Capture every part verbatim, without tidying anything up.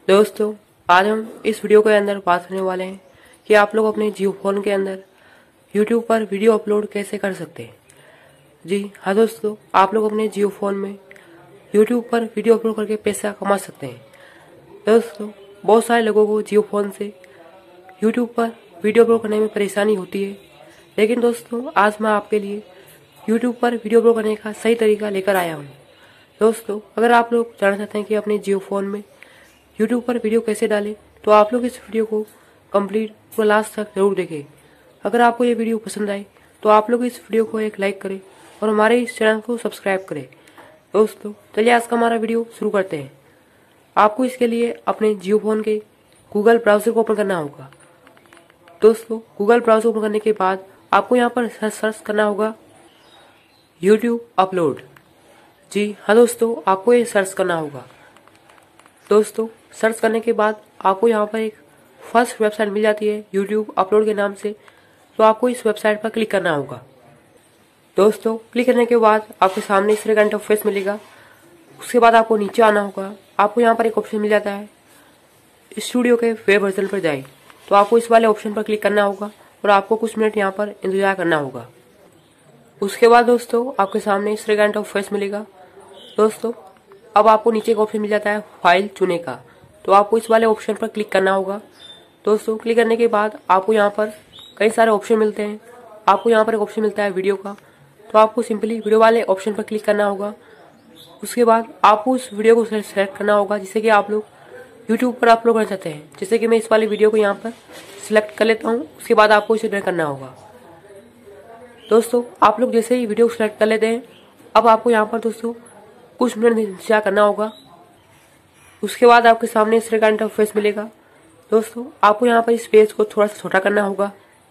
दोस्तों, आज हम इस वीडियो के अंदर बात करने वाले हैं कि आप लोग अपने जियो फोन के अंदर यूट्यूब पर वीडियो अपलोड कैसे कर सकते हैं। जी हाँ दोस्तों, आप लोग अपने जियो फोन में यूट्यूब पर वीडियो अपलोड करके पैसा कमा सकते हैं। दोस्तों, बहुत सारे लोगों को जियो फोन से यूट्यूब पर वीडियो अपलोड करने में परेशानी होती है, लेकिन दोस्तों आज मैं आपके लिए यूट्यूब पर वीडियो अपलोड करने का सही तरीका लेकर आया हूँ। दोस्तों, अगर आप लोग जानना चाहते हैं कि अपने जियो फोन में यूट्यूब पर वीडियो कैसे डालें, तो आप लोग इस वीडियो को कंप्लीट पूरा लास्ट तक जरूर देखें। अगर आपको ये वीडियो पसंद आए तो आप लोग इस वीडियो को एक लाइक करें और हमारे इस चैनल को सब्सक्राइब करें। दोस्तों, चलिए आज का हमारा वीडियो शुरू करते हैं। आपको इसके लिए अपने जियो फोन के गूगल ब्राउजर को ओपन करना होगा। दोस्तों, गूगल ब्राउजर ओपन करने के बाद आपको यहाँ पर सर्च करना होगा यूट्यूब अपलोड। जी हाँ दोस्तों, आपको ये सर्च करना होगा। दोस्तों, सर्च करने के बाद आपको यहाँ पर एक फर्स्ट वेबसाइट मिल जाती है यूट्यूब अपलोड के नाम से, तो आपको इस वेबसाइट पर क्लिक करना होगा। दोस्तों, क्लिक करने के बाद आपके सामने इस तरह का इंटरफेस मिलेगा। उसके बाद आपको नीचे आना होगा। आपको यहाँ पर एक ऑप्शन मिल जाता है स्टूडियो के वेब वर्जन पर जाए, तो आपको इस वाले ऑप्शन पर क्लिक करना होगा और आपको कुछ मिनट यहाँ पर इंतजार करना होगा। उसके बाद दोस्तों आपके सामने इस तरह का इंटरफेस मिलेगा। दोस्तों, अब आपको नीचे एक ऑप्शन मिल जाता है फाइल चुने का, तो आपको इस वाले ऑप्शन पर क्लिक करना होगा। दोस्तों, क्लिक करने के बाद आपको यहाँ पर कई सारे ऑप्शन मिलते हैं। आपको यहाँ पर एक ऑप्शन मिलता है वीडियो का, तो आपको सिंपली वीडियो वाले ऑप्शन पर क्लिक करना होगा। उसके बाद आपको उस वीडियो को सेलेक्ट करना होगा जिसे कि आप लोग यूट्यूब पर अपलोड करना चाहते हैं। जैसे कि मैं इस वाली वीडियो को यहाँ पर सिलेक्ट कर लेता हूँ। उसके बाद आपको इसे करना होगा। दोस्तों, आप लोग जैसे ही वीडियो को सिलेक्ट कर लेते हैं, अब आपको यहाँ पर दोस्तों कुछ मिनट इंतजार करना होगा। उसके बाद आपके सामने इस तरह का इंटरफेस मिलेगा। दोस्तों, आपको यहाँ पर इस पेज को थोड़ा सा छोटा करना होगा।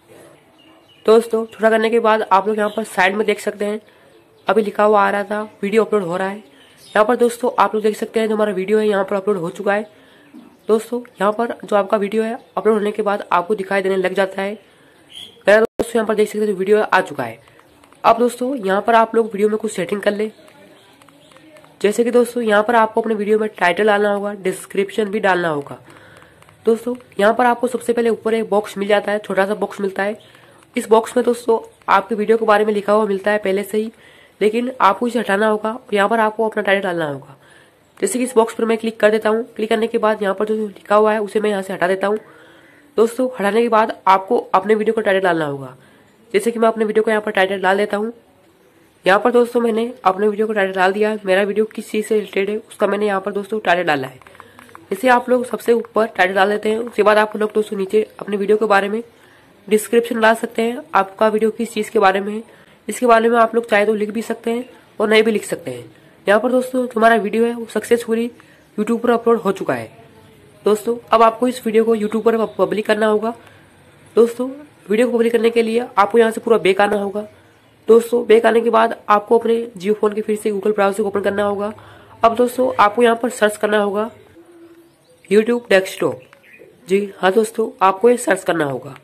दोस्तों, छोटा करने के बाद आप लोग यहाँ पर साइड में देख सकते हैं अभी लिखा हुआ आ रहा था वीडियो अपलोड हो रहा है। यहाँ पर दोस्तों आप लोग देख सकते हैं जो हमारा वीडियो है यहाँ पर अपलोड हो चुका है। दोस्तों, यहाँ पर जो आपका वीडियो है अपलोड होने के बाद आपको दिखाई देने लग जाता है। दोस्तों, यहाँ पर देख सकते हैं वीडियो आ चुका है। अब दोस्तों यहाँ पर आप लोग वीडियो में कुछ सेटिंग कर ले। जैसे कि दोस्तों यहाँ पर आपको अपने वीडियो में टाइटल डालना होगा, डिस्क्रिप्शन भी डालना होगा। दोस्तों, यहाँ पर आपको सबसे पहले ऊपर एक बॉक्स मिल जाता है, छोटा सा बॉक्स मिलता है। इस बॉक्स में दोस्तों आपके वीडियो के बारे में लिखा हुआ मिलता है पहले से ही, लेकिन आपको इसे हटाना होगा और यहाँ पर आपको अपना टाइटल डालना होगा। जैसे कि इस बॉक्स पर मैं क्लिक कर देता हूँ। क्लिक करने के बाद यहाँ पर जो लिखा हुआ है उसे मैं यहाँ से हटा देता हूँ। दोस्तों, हटाने के बाद आपको अपने वीडियो का टाइटल डालना होगा। जैसे कि मैं अपने वीडियो को यहाँ पर टाइटल डाल देता हूँ। यहाँ पर दोस्तों मैंने अपने वीडियो को टाइटल डाल दिया है। मेरा वीडियो किस चीज़ से रिलेटेड है उसका मैंने यहाँ पर दोस्तों टाइटल डाला है। जैसे आप लोग सबसे ऊपर टाइटल डाल देते हैं, उसके बाद आप लोग दोस्तों नीचे अपने वीडियो के बारे में डिस्क्रिप्शन डाल सकते हैं। आपका वीडियो किस चीज़ के बारे में है इसके बारे में आप लोग चाहे तो लिख भी सकते हैं और नहीं भी लिख सकते हैं। यहाँ पर दोस्तों तुम्हारा वीडियो है वो सक्सेसफुली यूट्यूब पर अपलोड हो चुका है। दोस्तों, अब आपको इस वीडियो को यूट्यूब पर पब्लिक करना होगा। दोस्तों, वीडियो को पब्लिक करने के लिए आपको यहाँ से पूरा बैक आना होगा। दोस्तों, बैक आने के बाद आपको अपने जियो फोन के फिर से गूगल ब्राउजर को ओपन करना होगा। अब दोस्तों आपको यहाँ पर सर्च करना होगा यूट्यूब डेस्कटॉप। जी हाँ दोस्तों, आपको ये सर्च करना होगा।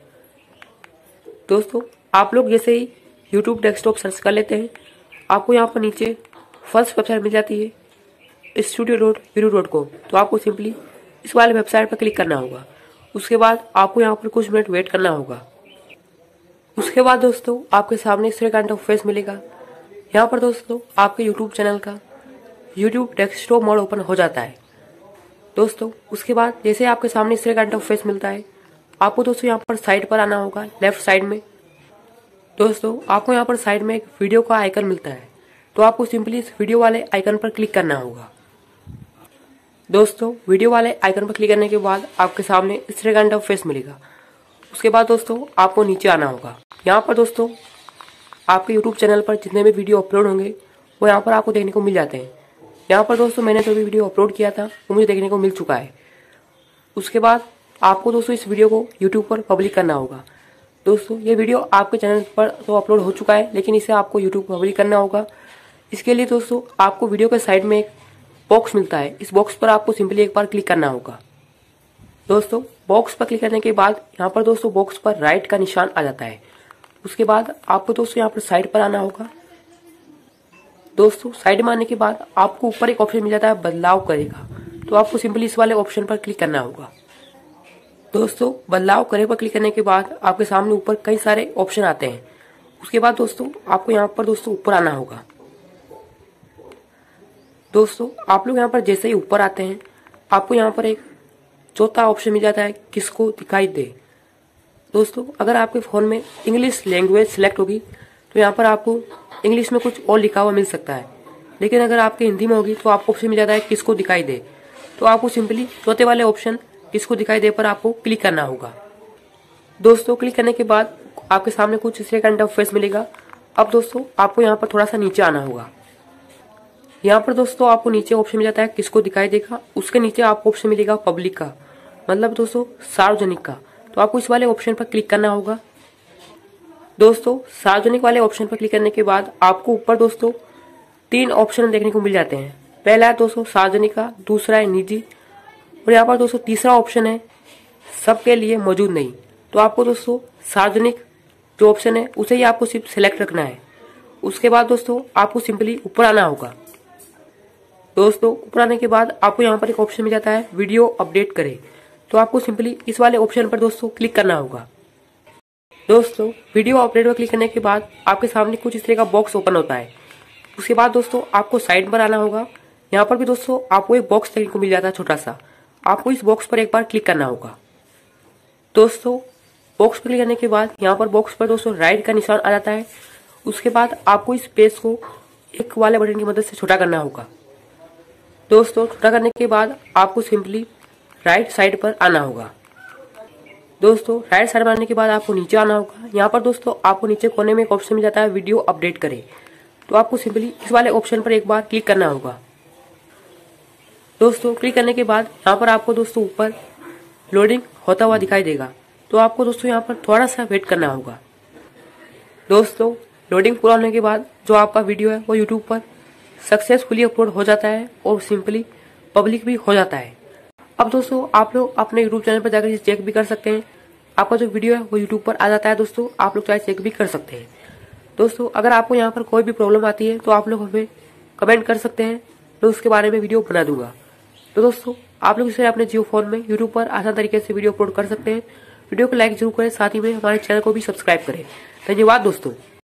दोस्तों, आप लोग जैसे ही यूट्यूब डेस्कटॉप सर्च कर लेते हैं, आपको यहाँ पर नीचे फर्स्ट वेबसाइट मिल जाती है studio dot video dot com, तो आपको सिंपली इस वाले वेबसाइट पर क्लिक करना होगा। उसके बाद आपको यहाँ पर कुछ मिनट वेट करना होगा। उसके बाद दोस्तों आपके सामने इस तरह का इंटरफेस मिलेगा। यहाँ पर दोस्तों आपके यूट्यूब चैनल का यूट्यूब डेस्कटॉप मोड ओपन हो जाता है। दोस्तों, उसके बाद जैसे आपके सामने इस तरह का इंटरफेस मिलता है, आपको दोस्तों यहाँ पर साइड पर आना होगा लेफ्ट साइड में। दोस्तों, आपको यहाँ पर साइड में एक वीडियो का आइकन मिलता है, तो आपको सिंपली इस वीडियो वाले आइकन पर क्लिक करना होगा। दोस्तों, वीडियो वाले आइकन पर क्लिक करने के बाद आपके सामने इस तरह का इंटरफेस मिलेगा। उसके बाद दोस्तों आपको नीचे आना होगा। यहाँ पर दोस्तों आपके यूट्यूब चैनल पर जितने भी वीडियो अपलोड होंगे वो यहाँ पर आपको देखने को मिल जाते हैं। यहाँ पर दोस्तों मैंने जो भी वीडियो अपलोड किया था वो मुझे देखने को मिल चुका है। उसके बाद आपको दोस्तों इस वीडियो को यूट्यूब पर पब्लिक करना होगा। दोस्तों, ये वीडियो आपके चैनल पर तो अपलोड हो चुका है, लेकिन इसे आपको यूट्यूब पर पब्लिक करना होगा। इसके लिए दोस्तों आपको वीडियो के साइड में एक बॉक्स मिलता है, इस बॉक्स पर आपको सिंपली एक बार क्लिक करना होगा। दोस्तों, बॉक्स पर क्लिक करने के बाद यहाँ पर दोस्तों बॉक्स पर राइट का निशान आ जाता है। उसके बाद आपको दोस्तों यहाँ पर साइड पर आना होगा। दोस्तों, साइड में आने के बाद आपको ऊपर एक ऑप्शन मिल जाता है बदलाव करेगा। तो आपको सिंपली इस वाले ऑप्शन पर क्लिक करना होगा। दोस्तों बदलाव करे पर क्लिक करने के बाद आपके सामने ऊपर कई सारे ऑप्शन आते हैं। उसके बाद दोस्तों आपको यहाँ पर दोस्तों ऊपर आना होगा। दोस्तों आप लोग यहाँ पर जैसे ही ऊपर आते हैं आपको यहाँ पर एक चौथा ऑप्शन मिल जाता है, किसको दिखाई दे। दोस्तों अगर आपके फोन में इंग्लिश लैंग्वेज सिलेक्ट होगी तो यहाँ पर आपको इंग्लिश में कुछ और लिखा हुआ मिल सकता है, लेकिन अगर आपके हिंदी में होगी तो आपको ऑप्शन मिल जाता है किसको दिखाई दे। तो आपको सिंपली चौथे वाले ऑप्शन किसको दिखाई दे पर आपको क्लिक करना होगा। दोस्तों क्लिक करने के बाद आपके सामने कुछ इस तरह का इंटरफेस मिलेगा। अब दोस्तों आपको यहाँ पर थोड़ा सा नीचे आना होगा। यहाँ पर दोस्तों आपको नीचे ऑप्शन मिल जाता है किसको दिखाई देगा, उसके नीचे आपको ऑप्शन मिलेगा पब्लिक का, मतलब दोस्तों सार्वजनिक का। तो आपको इस वाले ऑप्शन पर क्लिक करना होगा। दोस्तों सार्वजनिक वाले ऑप्शन पर क्लिक करने के बाद आपको ऊपर दोस्तों तीन ऑप्शन देखने को मिल जाते हैं। पहला है दोस्तों सार्वजनिक का, दूसरा है निजी, और यहाँ पर दोस्तों तीसरा ऑप्शन है सबके लिए मौजूद नहीं। तो आपको दोस्तों सार्वजनिक जो ऑप्शन है उसे ही आपको सिर्फ सिलेक्ट रखना है। उसके बाद दोस्तों आपको सिंपली ऊपर आना होगा। दोस्तों ऊपर आने के बाद आपको यहाँ पर एक ऑप्शन मिल जाता है वीडियो अपडेट करें। तो आपको सिंपली इस वाले ऑप्शन पर दोस्तों क्लिक करना होगा। दोस्तों वीडियो अपडेट पर क्लिक करने के बाद आपके सामने कुछ इस तरह का बॉक्स ओपन होता है। उसके बाद दोस्तों आपको साइड पर आना होगा। यहाँ पर भी दोस्तों आपको एक बॉक्स देखने को मिल जाता है छोटा सा, आपको इस बॉक्स पर एक बार क्लिक करना होगा। दोस्तों बॉक्स पर क्लिक करने के बाद यहाँ पर बॉक्स पर दोस्तों राइट का निशान आ जाता है। उसके बाद आपको इस पेज को एक वाले बटन की मदद से छोटा करना होगा। दोस्तों छोटा करने के बाद आपको सिंपली राइट साइड पर आना होगा। दोस्तों राइट साइड पर आने के बाद आपको नीचे आना होगा। यहाँ पर दोस्तों आपको नीचे कोने में एक ऑप्शन मिल जाता है वीडियो अपडेट करें। तो आपको सिंपली इस वाले ऑप्शन पर एक बार क्लिक करना होगा। दोस्तों क्लिक करने के बाद यहाँ पर आपको दोस्तों ऊपर लोडिंग होता हुआ दिखाई देगा। तो आपको दोस्तों यहाँ पर थोड़ा सा वेट करना होगा। दोस्तों लोडिंग पूरा होने के बाद जो आपका वीडियो है वो यूट्यूब पर सक्सेसफुली अपलोड हो जाता है और सिंपली पब्लिक भी हो जाता है। अब दोस्तों आप लोग अपने यूट्यूब चैनल पर जाकर चेक भी कर सकते हैं, आपका जो वीडियो है वो यूट्यूब पर आ जाता है। दोस्तों आप लोग चाहे चेक भी कर सकते हैं। दोस्तों अगर आपको यहाँ पर कोई भी प्रॉब्लम आती है तो आप लोग हमें कमेंट कर सकते हैं, मैं उसके बारे में वीडियो बना दूंगा। तो दोस्तों आप लोग इसे अपने जियो फोन में यूट्यूब पर आसान तरीके से वीडियो अपलोड कर सकते हैं। वीडियो को लाइक जरूर करें, साथ ही में हमारे चैनल को भी सब्सक्राइब करें। धन्यवाद दोस्तों।